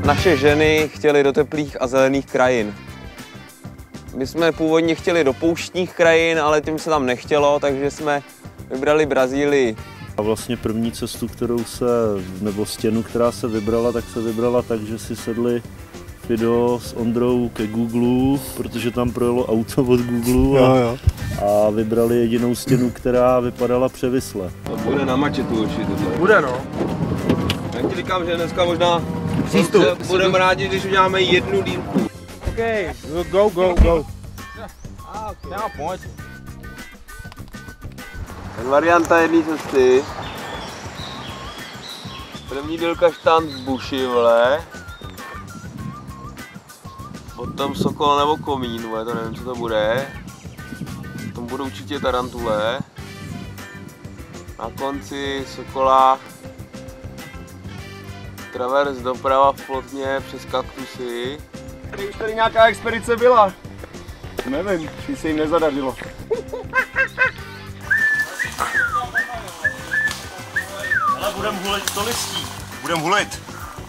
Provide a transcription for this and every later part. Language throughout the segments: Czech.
naše ženy chtěly do teplých a zelených krajin. My jsme původně chtěli do pouštních krajin, ale tím se tam nechtělo, takže jsme vybrali Brazílii. A vlastně první cestu, nebo stěnu, která se vybrala, tak se vybrala tak, že si sedli Fido s Ondrou ke Google, protože tam projelo auto od Google a vybrali jedinou stěnu, která vypadala převisle. To bude na mačetu určitě. Bude, no. Já ti říkám, že dneska možná budeme rádi, když uděláme jednu dílku. OK, go. No, pojď. Varianta jedné cesty. První dílka štant v buši, vole. Potom sokol nebo komín, vole, to nevím, co to bude. Potom budou určitě tarantule. Na konci sokola travers doprava v plotně přes kaktusy. Už tady nějaká expedice byla. Nevím, či se jim nezadařilo. Ale budem hulit to listí. Budem hulit.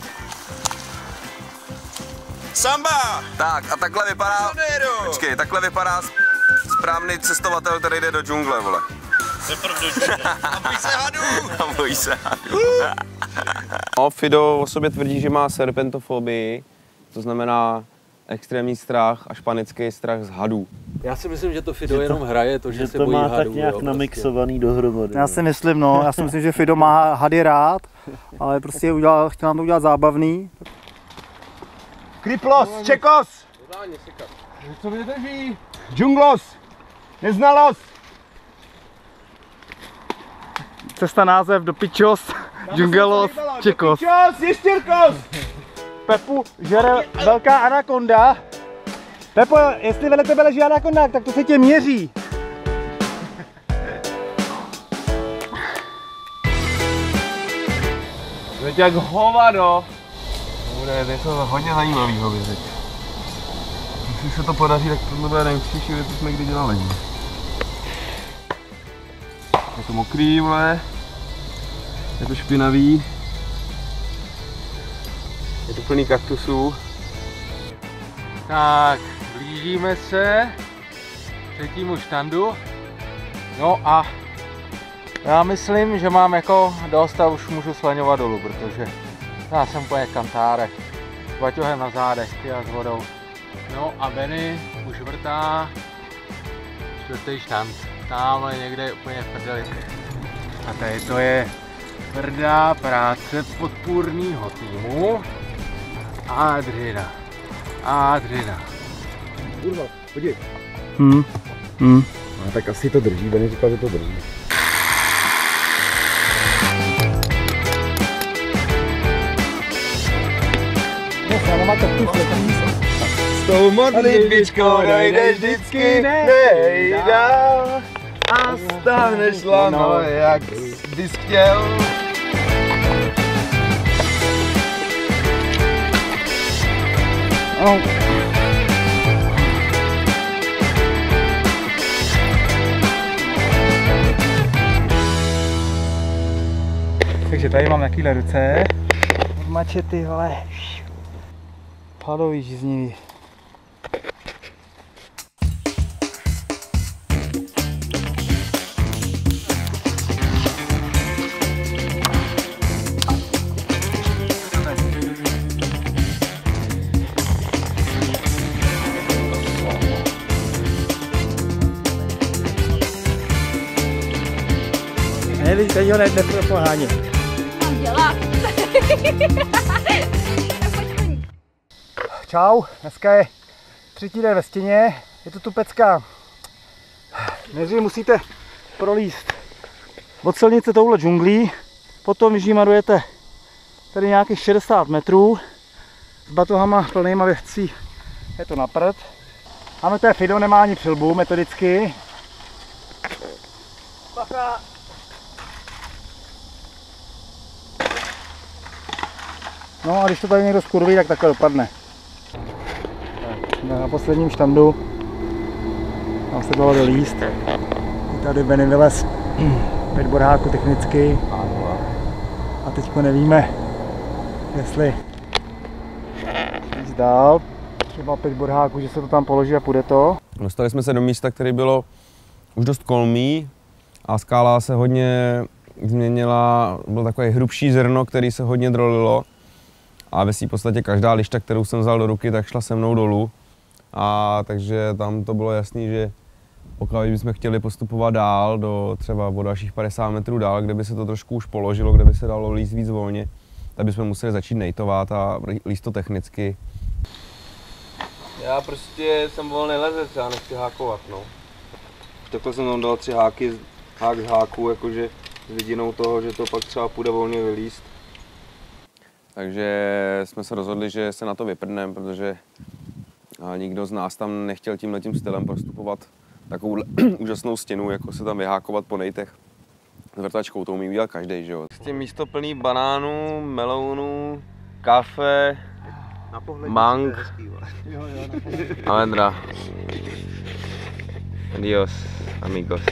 Samba! Tak a takhle vypadá, počkej, takhle vypadá správný cestovatel, který jde do džungle, vole. A bojí se hadů! A bojí se hadů. No, Fido o sobě tvrdí, že má serpentofobii, to znamená extrémní strach až panický strach z hadů. Já si myslím, že to Fido jenom hraje, to, že se to bojí má hadů. tak nějak namixovaný dohromady. Já si myslím, já si myslím, že Fido má hady rád, ale prostě chtěl nám to udělat zábavný. Kriplos, čekos! Co mě drží? Džunglos! Neznalost! Cesta název do pičos, džungelos, čekos. Pičos, ještěrkos! Pepu žere velká anakonda. Pepo, jestli vedle tebe leží anakonda, tak to se tě měří. Teď jak hovado. Bude něco hodně zajímavého teď. Když se to podaří, tak to bude nejúspěšnější věc, co jsme kdy dělali. Je to mokrý, vole. Je to špinavý. Je to plný kaktusů. Tak, blížíme se k třetímu štandu. No a já myslím, že mám jako dost a už můžu slaňovat dolů, protože já jsem úplně kantárek. S baťohem na zádech, a s vodou. No a Benny už vrtá čtvrtý štant. Tamhle někde úplně v prdeli. A tady to je tvrdá práce podpůrného týmu. Adrina. Kurva, podívej. No, tak asi to drží, Benny říkal, že to drží. S tou modlitbičkou dojdeš vždycky nejdál a staneš lano, jak bys chtěl. Takže tady mám takovýhle ruce. Od mačety, vole. Hladový, žíznivý. Nevíš, teď ho nepropohání. Mám dělat. Čau, dneska je třetí den ve stěně, je to Tupecká. Nejdřív musíte prolízt od silnice touhle džunglí, potom vyžímarujete tady nějakých 60 metrů s batohama plnýma věcí, je to na prd. Máme tady Fido, nemá ani přilbu metodicky. Bacha. No a když to tady někdo skurví, tak takhle dopadne. Na posledním štandu tam se dalo dolíst. Tady Benny vylez 5 bodháků technicky. A teďko nevíme, jestli dál. Třeba 5 bodháků, že se to tam položí a půjde to. Dostali jsme se do místa, které bylo už dost kolmý a skála se hodně změnila, bylo takové hrubší zrno, který se hodně drolilo a ve v podstatě každá lišta, kterou jsem vzal do ruky, tak šla se mnou dolů. A takže tam to bylo jasný, že pokud bychom chtěli postupovat dál, třeba o dalších 50 metrů dál, kde by se to trošku už položilo, kde by se dalo líst víc volně, tak bychom museli začít nejtovat a líst to technicky. Já prostě jsem volný lezec, já nechci hákovat, no. Takhle jsem tam dal 3 háky, hák z háku, jakože s vidinou toho, že to pak třeba půjde volně vylíst. Takže jsme se rozhodli, že se na to vyprdneme, protože nikdo z nás tam nechtěl tímhletím stylem prostupovat takovou úžasnou stěnu, jako se tam vyhákovat po nejtech. S vrtačkou to umí udělat každý, že jo. Prostě místo plný banánů, melounů, kafe, mang a vendra. Adios, amigos.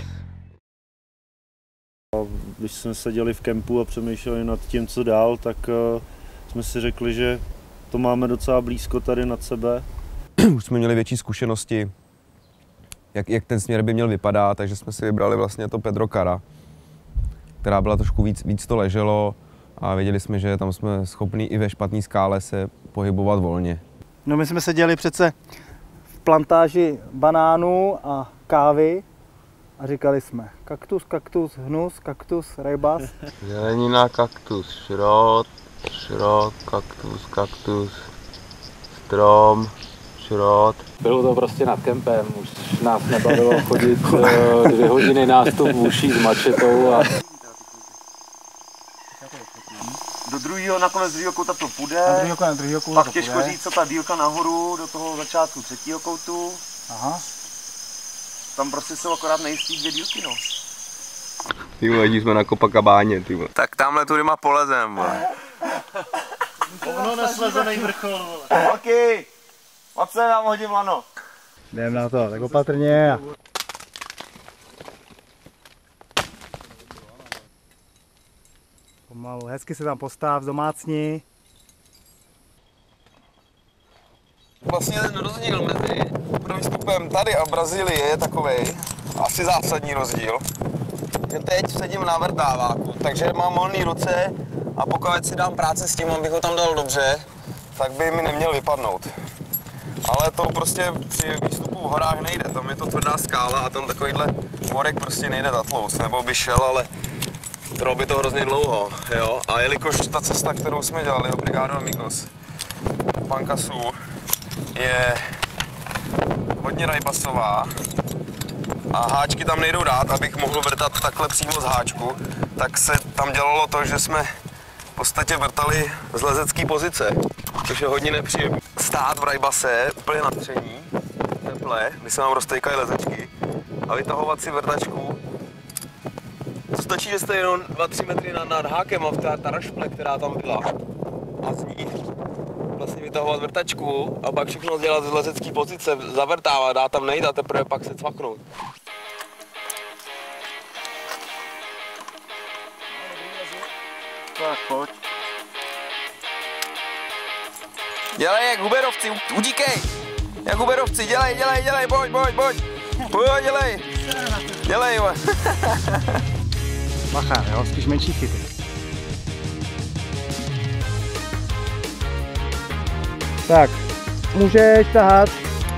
Když jsme seděli v kempu a přemýšleli nad tím, co dál, tak jsme si řekli, že to máme docela blízko tady nad sebe. Už jsme měli větší zkušenosti, jak ten směr by měl vypadat, takže jsme si vybrali vlastně to Pedro Cara, která byla trošku víc to leželo a věděli jsme, že tam jsme schopni i ve špatné skále se pohybovat volně. No my jsme seděli přece v plantáži banánů a kávy a říkali jsme kaktus, kaktus, hnus, kaktus, rejbas. Zelenina, kaktus, šrot, kaktus, kaktus, strom, šrot. Bylo to prostě nad kempem, už nás nebavilo chodit 2 hodiny nástup v uších s mačetou a... Do druhého, nakonec druhého kouta to půjde, Na druhého kouta pak to těžko půjde. říct, co ta dílka nahoru do toho začátku 3. koutu. Aha. Tam prostě jsou akorát nejistý 2 dílky, no. Ty vole, jsme na Copacabáně, ty vole. Tak tamhle tudyma polezem, vole. Ono neslezený vrchol, vole. Holky, pojď se, nám hodím lano. Jdeme na to, tak opatrně. Pomalu, hezky se tam postav, domácni. Vlastně ten rozdíl mezi prvním vstupem tady a Brazílii je takovej, asi zásadní rozdíl, že teď sedím na vrtáváku, takže mám volné ruce a pokud si dám práci s tím, abych ho tam dal dobře, tak by mi neměl vypadnout. Ale to prostě při výstupu v horách nejde, tam je to tvrdá skála a tam takovýhle morek prostě nejde zatloust, nebo by šel, ale trvalo by to hrozně dlouho, jo. A jelikož ta cesta, kterou jsme dělali, Obrigado Amigos, Pankasů, je hodně rajbasová a háčky tam nejdou dát, abych mohl vrtat takhle přímo z háčku, tak se tam dělalo to, že jsme v podstatě vrtali z lezecké pozice, což je hodně nepříjemné. Stát v rajbase úplně na tření, teple, kdy se nám roztejkají lezečky a vytahovat si vrtačku. To stačí, že jste jenom 2-3 metry nad hákem a ta rašple, která tam byla a z ní vlastně vytahovat vrtačku a pak všechno dělat z lezecké pozice, zavrtávat, dá tam nejít a teprve pak se cvaknout. Tak, pojď. Dělej jak huberovci, udíkej! Jak huberovci, dělej, pojď! Pojď, dělej, Bacha, jo, spíš menší chyby. Tak, můžeš tahat.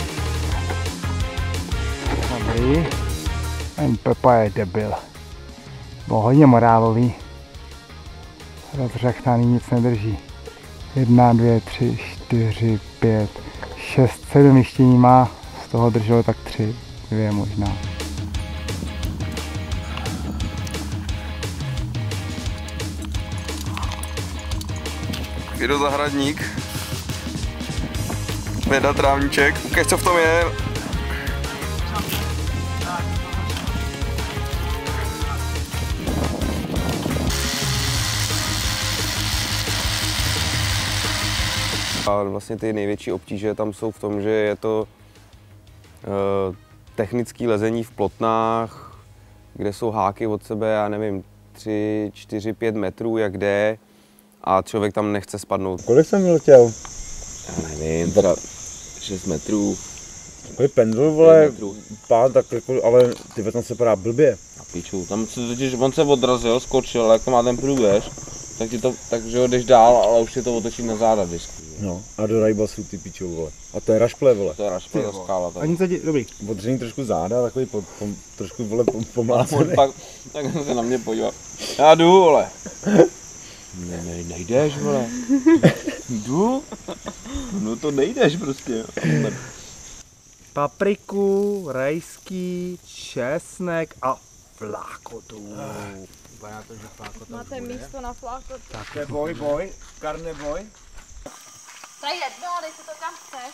Dobrý. Ten Pepa je debil. Byl hodně morálový. Rozřechtaný, nic nedrží. 1, 2, 3, 4, 5, 6, 7 jištění má. Z toho drželo tak 3, 2 možná. Jdu zahradník. Nedat trávníček. Ukaž, co v tom je. A vlastně ty největší obtíže tam jsou v tom, že je to technické lezení v plotnách, kde jsou háky od sebe, já nevím, 3, 4, 5 metrů, jak jde. A člověk tam nechce spadnout. Kolik jsem měl chtěl? Já nevím, třeba 6 metrů. Takový pendl, vole, pán, tak jako, ale ty tam se padá blbě. A piču, tam se totiž, on se odrazil, skočil, ale jako má ten průběž, tak ti to, takže ho jdeš dál, ale už ti to otočí na záda vždycky. No, a do rajbasu ty pičou, vole. A to je rašple, vole. To je rašple, ta skála tady. Ani se dobrý. Odřený trošku záda, takový trošku, vole, pomlácený. Pak, tak se na mě podíval. Já jdu, vole. Nejdeš, vole. Jdu? No to nejdeš prostě. Papriku, rajský, česnek a flákotu. Máte místo na flákotu. Tak boj, karne boj. Tady dej si to kam chceš.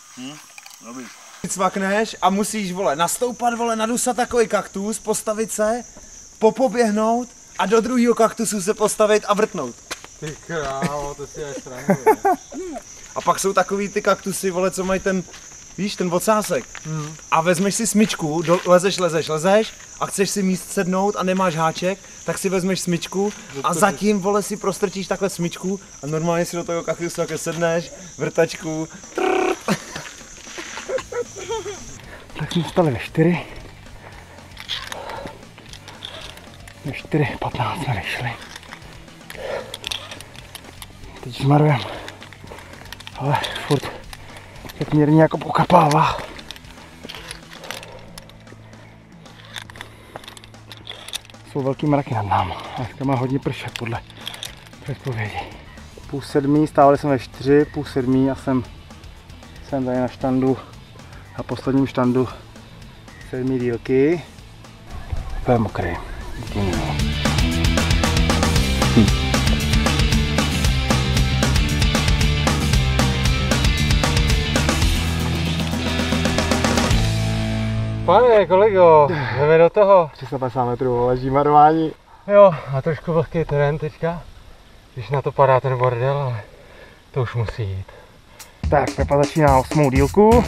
Cvakneš a musíš, vole, nastoupat, vole, nadusat takový kaktus, postavit se, popoběhnout a do druhého kaktusu se postavit a vrtnout. Ty krávo, to si je srandu. A pak jsou takový ty kaktusy, vole, co mají ten, víš, ten ocásek. A vezmeš si smyčku, lezeš a chceš si míst sednout a nemáš háček, tak si vezmeš smyčku a zatím, vole, si prostrčíš takhle smyčku a normálně si do toho kaktusu takhle sedneš, vrtačku. Tak jsme vstali ve 4. Ve 4:15 jsme vyšli. Teď žmarujeme. Ale furt tak mírně jako pokapává. Jsou velký mraky nad námi. Dneska má hodně pršet podle předpovědi. 6:30, stávali jsme ve 4, 6:30 a jsem tady na štandu, na posledním štandu 7 dílky. To je mokrý. Pane kolego, jdeme do toho. 350 metrů leží marování. Jo, a trošku vlhký terén teďka, když na to padá ten bordel, ale to už musí jít. Tak, Pepa začíná 8. dílku.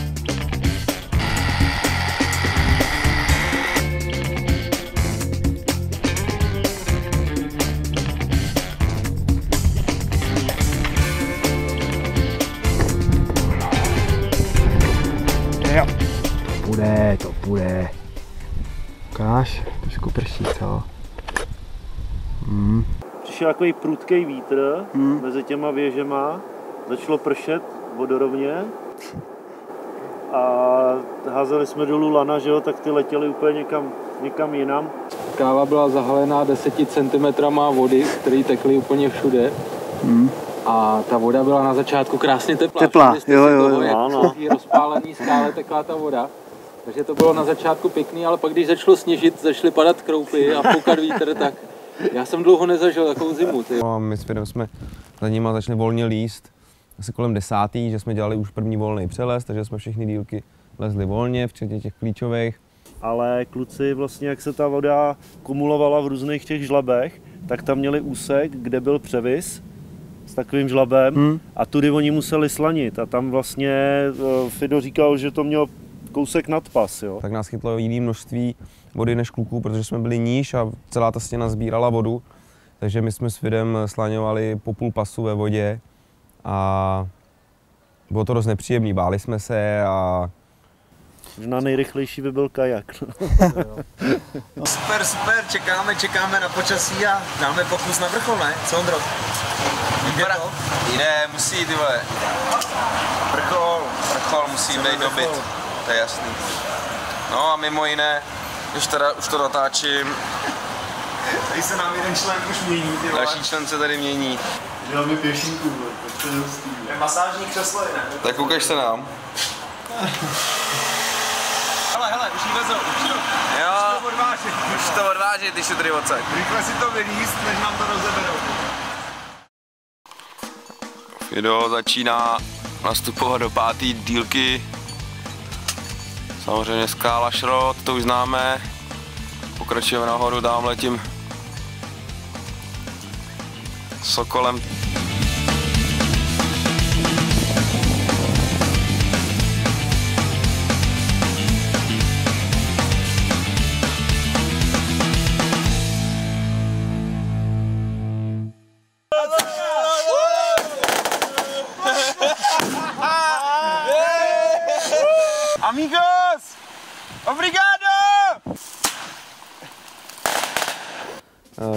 Jo. To půjde. Ukáž, trošku prší, co? Přišel takový prudký vítr mezi těma věžema, začalo pršet vodorovně a házeli jsme dolů lana, že jo, tak ty letěly úplně někam jinam. Káva byla zahalená 10 cm vody, které tekly úplně všude. A ta voda byla na začátku krásně teplá. Teplá, jo. Jak v rozpálený skále tekla ta voda. Takže to bylo na začátku pěkný, ale pak když začalo sněžit, začaly padat kroupy a foukat vítr, tak já jsem dlouho nezažil takovou zimu. No a my s Firem jsme za nima začali volně líst, asi kolem 10, že jsme dělali už první volný přelez, takže jsme všechny dílky lezli volně, včetně těch klíčových. Ale kluci vlastně, jak se ta voda kumulovala v různých těch žlabech, tak tam měli úsek, kde byl převis s takovým žlabem a tudy oni museli slanit a tam vlastně Fido říkal, že to mělo kousek nad pas, jo. Tak nás chytlo jiné množství vody než kluků, protože jsme byli níž a celá ta stěna sbírala vodu. Takže my jsme s Fidem slaňovali po půl pasu ve vodě a bylo to dost nepříjemný, báli jsme se a... Na nejrychlejší by byl kajak. No. Super, čekáme na počasí a dáme pokus na vrchol, ne? Co, Ondro? Jde, musí, ty vole. Vrchol musí být dobyt, to je jasný. No a mimo jiné, když teda už to natáčím, Tady se nám jeden člen už mění, ty vole. další člen se tady mění. Děláme pěšinku, to je hustý. Je masážní křeslo, ne? Tak ukaž se nám. Hele, už jí vezou, Jo, už to odváží, ty šutry odsaď. Rychle si to vylíst, než nám to rozeberou. Fido začíná nastupovat do 5. dílky. Samozřejmě skála Šrot, to už známe. Pokračujeme nahoru, tamhle tím Sokolem.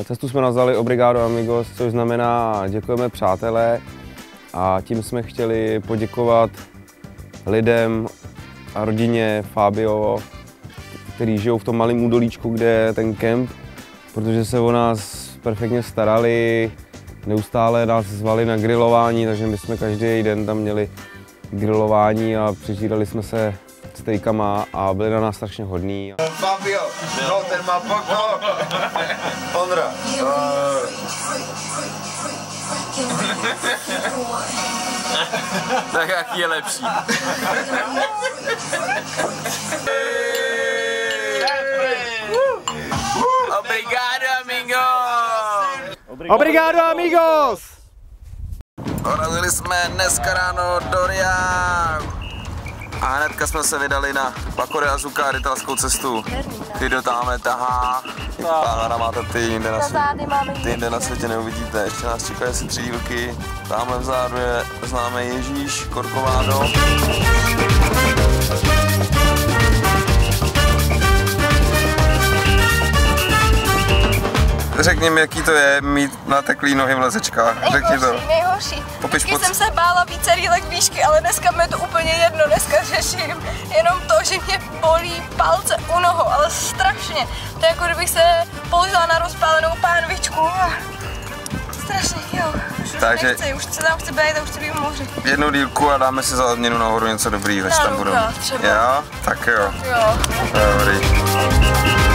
Cestu jsme nazvali Obrigado Amigos, což znamená děkujeme přátelé, a tím jsme chtěli poděkovat lidem a rodině Fabio, kteří žijou v tom malém údolíčku, kde je ten kemp, protože se o nás perfektně starali, neustále nás zvali na grilování, takže my jsme každý den tam měli grilování a přižírali jsme se stejkama a byli na nás strašně hodní. Fabio, no ten má pokok. Ondra. Tak jaký je lepší? Obrigado, amigos! Obrigado, amigos! Dorazili jsme dneska ráno do Ria. A hnedka jsme se vydali na Paco de Azucar italskou cestu. Ty do tamhle tahá. Pánora máte ty jinde na světě neuvidíte. Ještě nás čekají asi 3 dílky. Tamhle vzadu je známý Ježíš, Corcovado. Řekni mi, jaký to je mít nateklý nohy v lezečkách. Řekni to. Nejhorší. Vždycky jsem se bála více rýlek výšky, ale dneska mi je to úplně jedno. Dneska řeším jenom to, že mě bolí palce u nohou, ale strašně. To je jako kdybych se položila na rozpálenou pánvičku. Strašně, jo. Takže nechci, už se tam chci být a už chci být v moři. Jednu dílku a dáme si za odměnu nahoru něco dobrýho, až tam budou. Třeba. Jo? Tak jo. Jo. Dobrý.